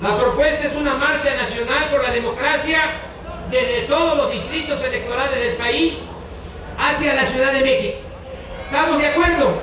La propuesta es una marcha nacional por la democracia desde todos los distritos electorales del país hacia la Ciudad de México. ¿Estamos de acuerdo?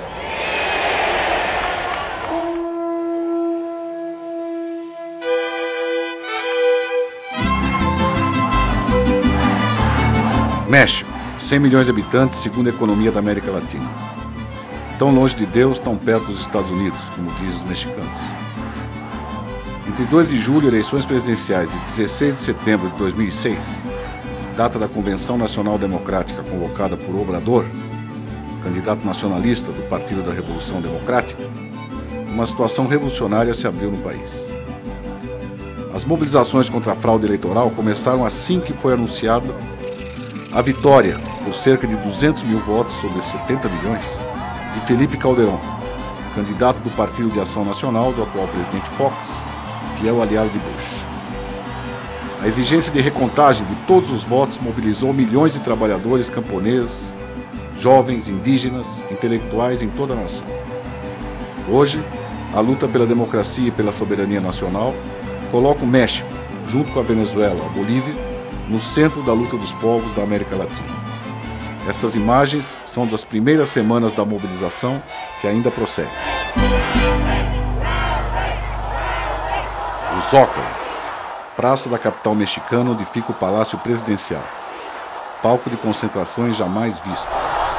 México, 100 milhões de habitantes, segunda economia da América Latina. Tão longe de Deus, tão perto dos Estados Unidos, como dizem os mexicanos. Entre 2 de julho, eleições presidenciais, e 16 de setembro de 2006, data da Convenção Nacional Democrática convocada por Obrador, candidato nacionalista do Partido da Revolução Democrática, uma situação revolucionária se abriu no país. As mobilizações contra a fraude eleitoral começaram assim que foi anunciada a vitória, por cerca de 200 mil votos sobre 70 milhões, de Felipe Calderón, candidato do Partido de Ação Nacional do atual presidente Fox, fiel aliado de Bush. A exigência de recontagem de todos os votos mobilizou milhões de trabalhadores camponeses, jovens, indígenas, intelectuais em toda a nação. Hoje, a luta pela democracia e pela soberania nacional coloca o México, junto com a Venezuela, a Bolívia, no centro da luta dos povos da América Latina. Estas imagens são das primeiras semanas da mobilização que ainda prossegue. O Zócalo, praça da capital mexicana onde fica o Palácio Presidencial, palco de concentrações jamais vistas.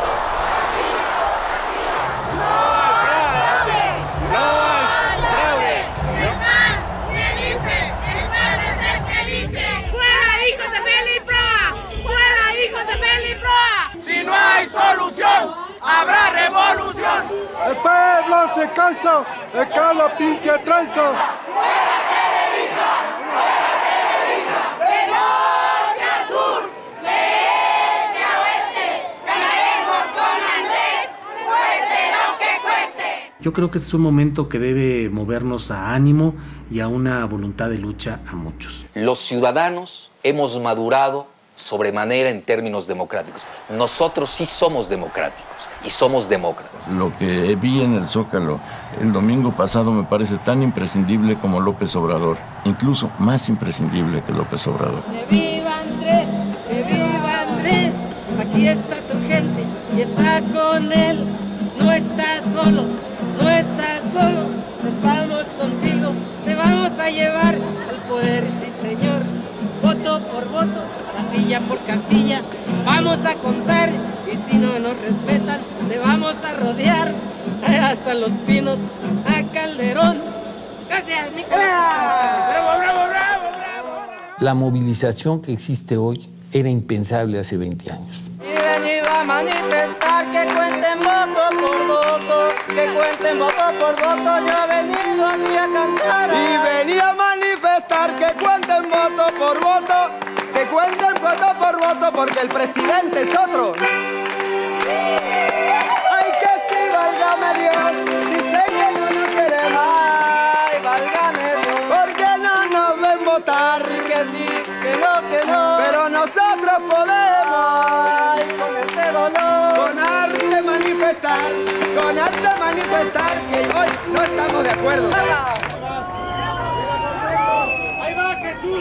¡Habrá revolución! El pueblo se cansa de cada pinche tranza. ¡Fuera Televisa! ¡Fuera Televisa! ¡De norte a sur! ¡De este a oeste! ¡Ganaremos con Andrés! ¡Cueste lo que cueste! Yo creo que es un momento que debe movernos a ánimo y a una voluntad de lucha a muchos. Los ciudadanos hemos madurado sobremanera en términos democráticos. Nosotros sí somos democráticos y somos demócratas. Lo que vi en el Zócalo el domingo pasado me parece tan imprescindible como López Obrador, incluso más imprescindible que López Obrador. ¡Que viva Andrés! ¡Que viva Andrés! Aquí está tu gente y está con él. No estás solo, no estás solo. Estamos contigo, te vamos a llevar al poder, sí señor. Voto por voto, casilla por casilla, vamos a contar y si no nos respetan, le vamos a rodear hasta Los Pinos, a Calderón. Gracias, Nicolás. ¡Bravo, bravo, bravo, bravo! La movilización que existe hoy era impensable hace 20 años. Y venido a manifestar, que cuenten voto por voto, que cuenten voto por voto, yo he venido aquí a cantar. Y venía a manifestar que cuenten voto por voto, que cuenten voto por voto, porque el presidente es otro. Ay, que sí, válgame Dios, si sé que no nos queremos. Ay, válgame Dios, porque no nos ven votar. que sí, que no, Pero nosotros podemos. ay, con este dolor. Con arte manifestar, que hoy no estamos de acuerdo. ¡Ahí va Jesús!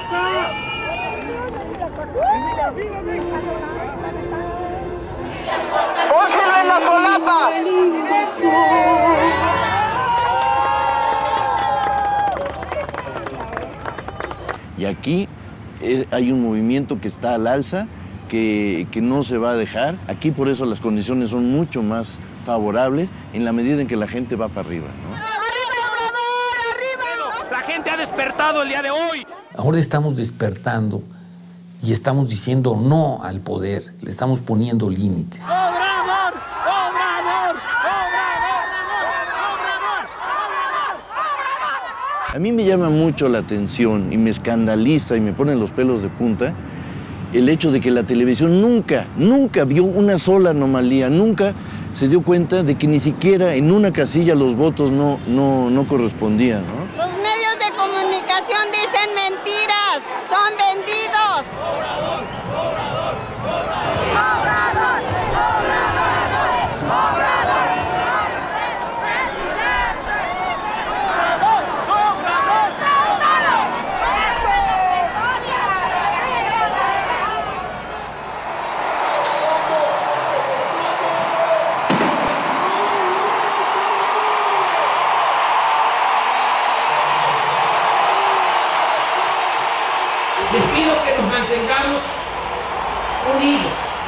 ¡Pónselo en la solapa! Y aquí hay un movimiento que está al alza, que no se va a dejar. Aquí por eso las condiciones son mucho más favorables en la medida en que la gente va para arriba, ¿no? La gente ha despertado el día de hoy. Ahora estamos despertando y estamos diciendo no al poder, le estamos poniendo límites. ¡Obrador! ¡Obrador! ¡Obrador! ¡Obrador! ¡Obrador! A mí me llama mucho la atención y me escandaliza y me ponen los pelos de punta el hecho de que la televisión nunca vio una sola anomalía, nunca se dio cuenta de que ni siquiera en una casilla los votos no correspondían, ¿no? Los medios de comunicación dicen mentiras, son vendidos. ¡Obrador! ¡Obrador! ¡Obrador! mantengamos unidos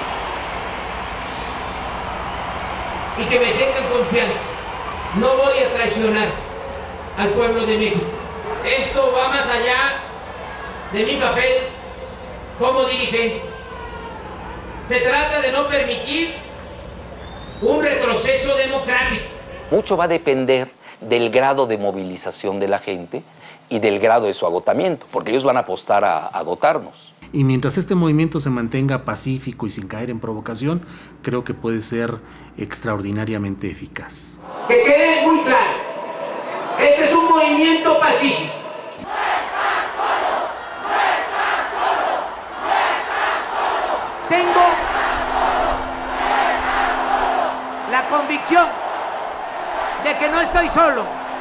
y que me tengan confianza. No voy a traicionar al pueblo de México. Esto va más allá de mi papel como dirigente. Se trata de no permitir un retroceso democrático. Mucho va a depender del grado de movilización de la gente y del grado de su agotamiento, porque ellos van a apostar a agotarnos. Y mientras este movimiento se mantenga pacífico y sin caer en provocación, creo que puede ser extraordinariamente eficaz. Que quede muy claro, este es un movimiento pacífico. Tengo la convicción de que no estoy solo.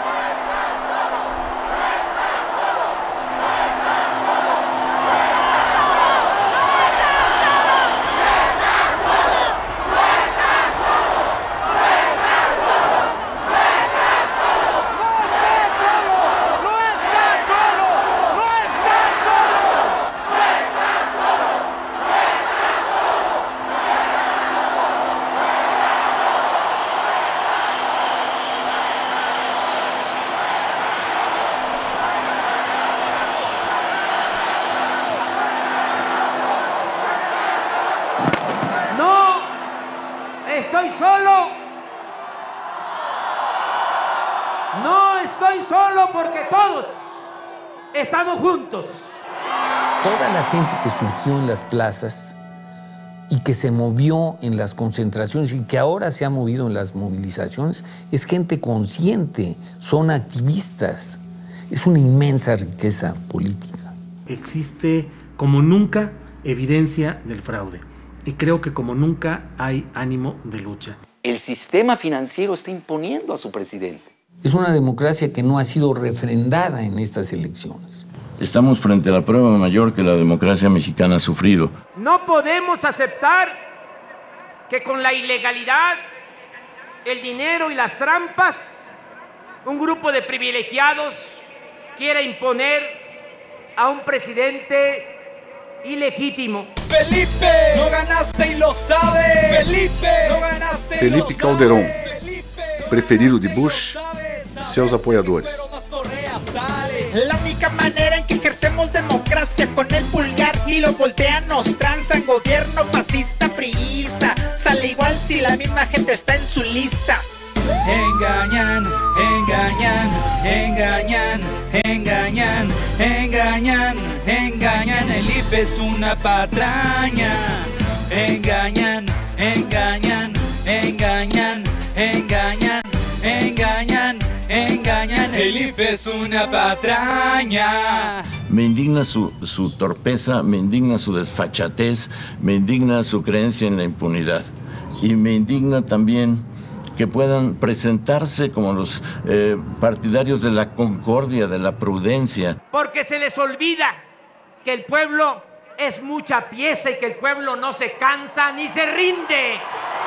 Estoy solo. No estoy solo porque todos estamos juntos. Toda la gente que surgió en las plazas y que se movió en las concentraciones y que ahora se ha movido en las movilizaciones es gente consciente, son activistas. Es una inmensa riqueza política. Existe como nunca evidencia del fraude. Y creo que como nunca hay ánimo de lucha. El sistema financiero está imponiendo a su presidente. Es una democracia que no ha sido refrendada en estas elecciones. Estamos frente a la prueba mayor que la democracia mexicana ha sufrido. No podemos aceptar que con la ilegalidad, el dinero y las trampas, un grupo de privilegiados quiera imponer a un presidente ilegítimo. Felipe, no ganaste y lo sabes. Felipe, no ganaste y Felipe lo sabes. Calderón, preferido de Bush y seus apoiadores. La única manera en que ejercemos democracia, con el pulgar y lo voltean, nos transan. Gobierno fascista, priista, sale igual si la misma gente está en su lista. Engañan, engañan, engañan, engañan, engañan, engañan, el IFE es una patraña. Engañan, engañan, engañan, engañan, engañan, engañan, el IFE es una patraña. Me indigna su torpeza, me indigna su desfachatez, me indigna su creencia en la impunidad. Y me indigna también que puedan presentarse como los partidarios de la concordia, de la prudencia. Porque se les olvida que el pueblo es mucha pieza y que el pueblo no se cansa ni se rinde.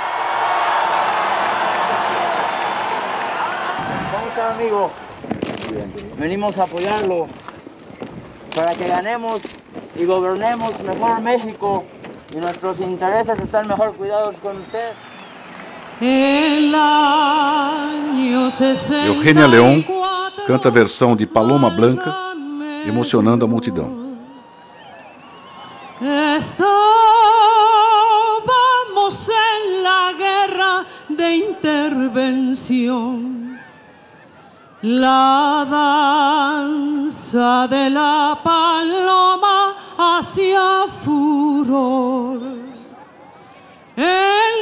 ¿Cómo está, amigo? Venimos a apoyarlo para que ganemos y gobernemos mejor México y nuestros intereses están mejor cuidados con usted. El año 64, Eugênia León canta a versão de Paloma Blanca, emocionando a multidão. estábamos en la guerra de intervención. La danza de la paloma hacía furor. En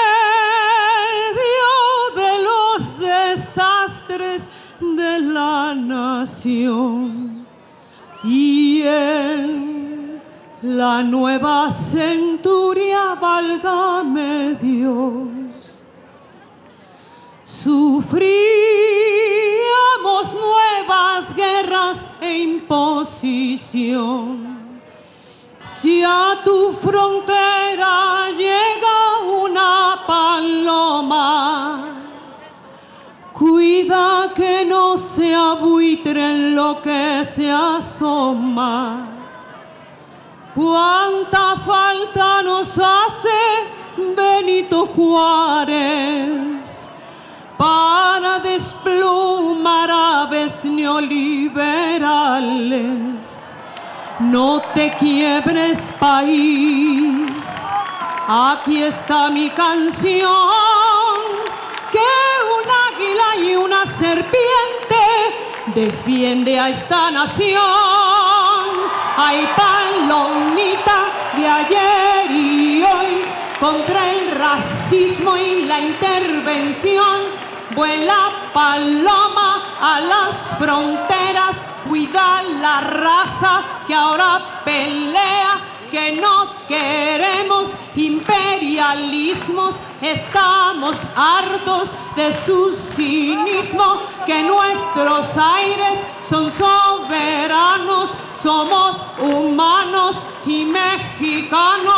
medio de los desastres de la nación y en la nueva centuria, válgame Dios, sufríamos nuevas guerras e imposición. Si a tu frontera llega una paloma, cuida que no sea buitre en lo que se asoma. cuánta falta nos hace Benito Juárez para desplumar aves neoliberales. No te quiebres, país, aquí está mi canción, que un águila y una serpiente defiende a esta nación. Ay, palomita de ayer y hoy, contra el racismo y la intervención, vuela paloma a las fronteras, cuida la raza que ahora pelea, que no queremos imperialismos, estamos hartos de su cinismo, que nuestros aires son soberanos, somos humanos y mexicanos.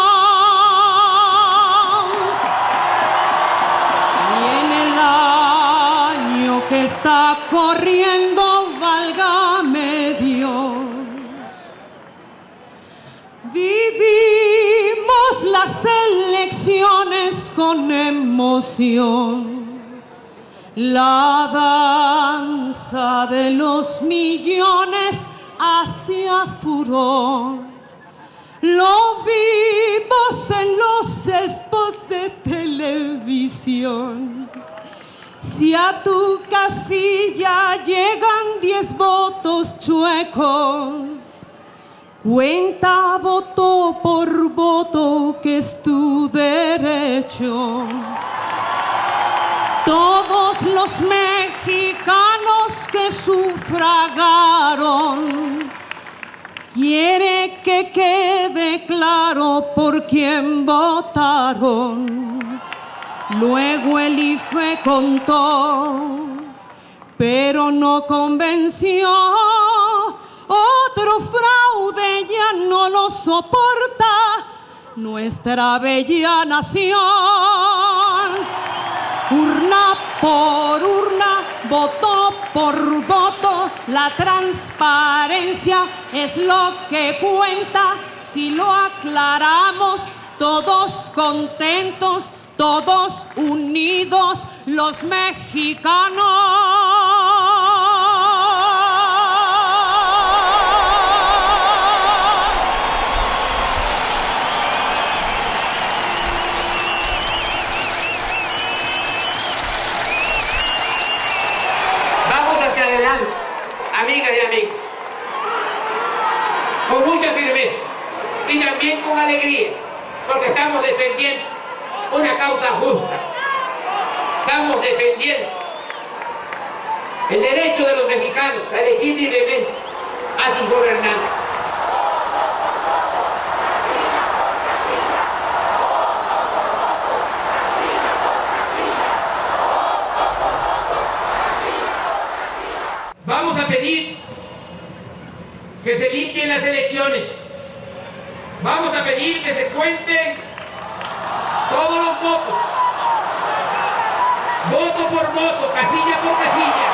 Y en el año que está corriendo, válgame Dios, vivimos las elecciones con emoción, la danza de los millones hacia furor. Lo vimos en los spots de televisión. Si a tu casilla llegan 10 votos chuecos, cuenta voto por voto, que es tu derecho. Todos los mexicanos que sufragaron, quiere que quede claro por quién votaron. Luego el IFE contó, pero no convenció. Otro fraude ya no lo soporta nuestra bella nación. Urna por urna, voto por voto, la transparencia es lo que cuenta. Si lo aclaramos, todos contentos, todos unidos, los mexicanos. Amigas y amigos, con mucha firmeza y también con alegría, porque estamos defendiendo una causa justa. Estamos defendiendo el derecho de los mexicanos a elegir libremente a sus gobernantes. Vamos a pedir que se limpien las elecciones. Vamos a pedir que se cuenten todos los votos. Voto por voto, casilla por casilla.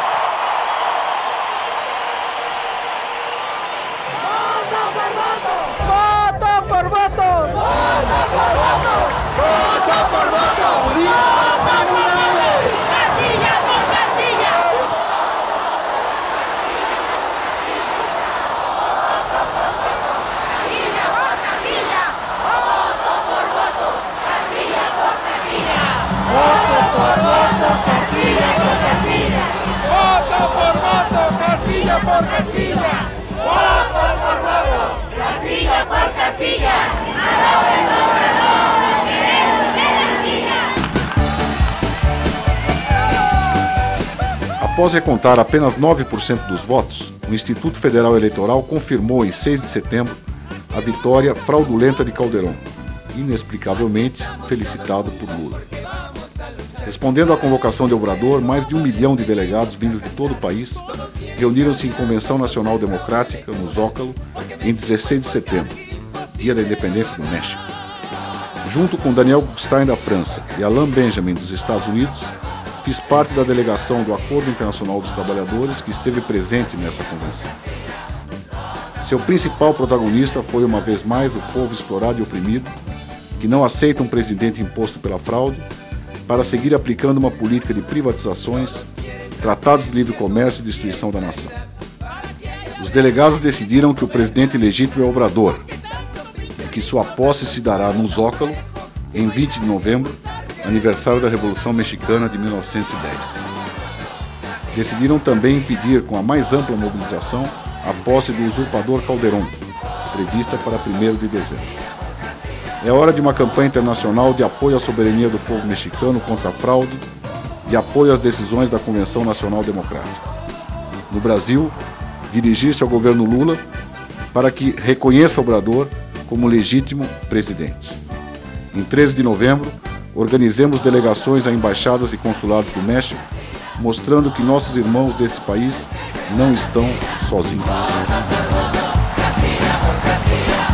Voto por voto. Voto por voto. Voto por voto. Voto por voto. Casilla por casilla. Casilla por casilla. Voto por voto. Casilla por casilla. Voto por voto. Casilla por casilla. Voto por voto. Casilla por casilla. Voto por voto. Casilla por casilla. A López Obrador lo queremos en la silla. Após recontar apenas 9% dos votos, o Instituto Federal Eleitoral confirmou em 6 de setembro a vitória fraudulenta de Calderón, inexplicavelmente felicitado por Lula. Respondendo à convocação de Obrador, mais de 1 milhão de delegados vindos de todo o país reuniram-se em Convenção Nacional Democrática, no Zócalo, em 16 de setembro, dia da independência do México. Junto com Daniel Guggenstein da França e Alain Benjamin dos Estados Unidos, fiz parte da delegação do Acordo Internacional dos Trabalhadores que esteve presente nessa convenção. Seu principal protagonista foi, uma vez mais, o povo explorado e oprimido, que não aceita um presidente imposto pela fraude, para seguir aplicando uma política de privatizações, tratados de livre comércio e destruição da nação. Os delegados decidiram que o presidente legítimo é Obrador e que sua posse se dará no Zócalo em 20 de novembro, aniversário da Revolução Mexicana de 1910. Decidiram também impedir, com a mais ampla mobilização, a posse do usurpador Calderón, prevista para 1º de dezembro. É hora de uma campanha internacional de apoio à soberania do povo mexicano contra a fraude, de apoio às decisões da Convenção Nacional Democrática. No Brasil, dirigir-se ao governo Lula para que reconheça Obrador como legítimo presidente. Em 13 de novembro, organizemos delegações a embaixadas e consulados do México, mostrando que nossos irmãos desse país não estão sozinhos.